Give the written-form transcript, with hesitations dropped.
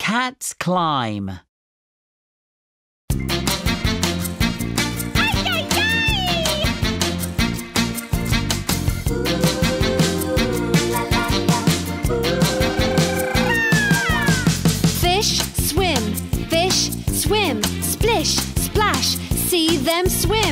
Cats climb. Fish, swim, splish, splash, see them swim.